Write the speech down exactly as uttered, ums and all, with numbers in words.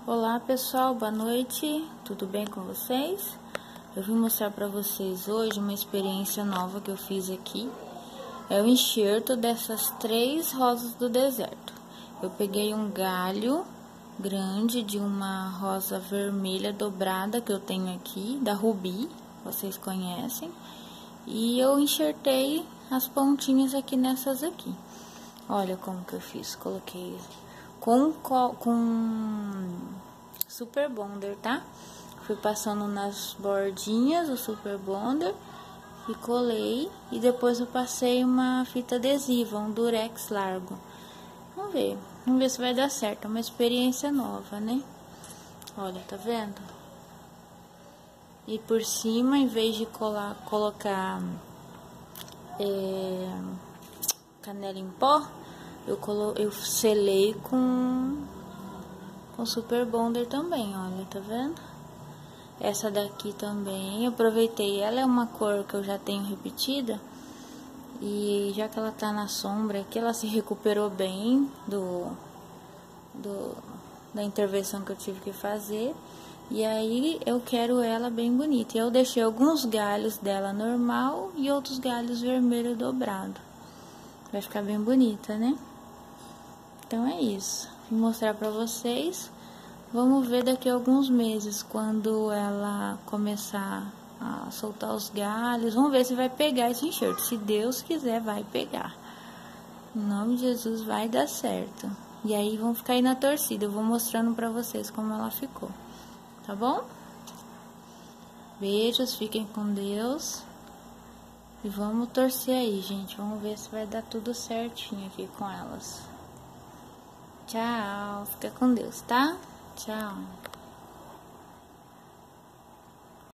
Olá pessoal, boa noite, tudo bem com vocês? Eu vim mostrar para vocês hoje uma experiência nova que eu fiz aqui. É o enxerto dessas três rosas do deserto. Eu peguei um galho grande de uma rosa vermelha dobrada que eu tenho aqui, da Rubi, vocês conhecem. E eu enxertei as pontinhas aqui nessas aqui. Olha como que eu fiz, coloquei com, com Super Bonder, tá? Fui passando nas bordinhas o Super Bonder e colei. E depois eu passei uma fita adesiva, um durex largo. Vamos ver, vamos ver se vai dar certo. É uma experiência nova, né? Olha, tá vendo? E por cima, em vez de colar, colocar é, canela em pó, eu, colo, eu selei com, com Super Bonder também, olha, tá vendo? Essa daqui também, eu aproveitei, ela é uma cor que eu já tenho repetida. E já que ela tá na sombra aqui, ela se recuperou bem do, do, da intervenção que eu tive que fazer. E aí eu quero ela bem bonita. Eu deixei alguns galhos dela normal e outros galhos vermelho dobrado. Vai ficar bem bonita, né? Então é isso. Vou mostrar pra vocês. Vamos ver daqui a alguns meses, quando ela começar a soltar os galhos. Vamos ver se vai pegar esse enxerto. Se Deus quiser, vai pegar. Em nome de Jesus, vai dar certo. E aí, vamos ficar aí na torcida. Eu vou mostrando pra vocês como ela ficou. Tá bom? Beijos, fiquem com Deus. E vamos torcer aí, gente. Vamos ver se vai dar tudo certinho aqui com elas. Tchau. Fica com Deus, tá? Tchau.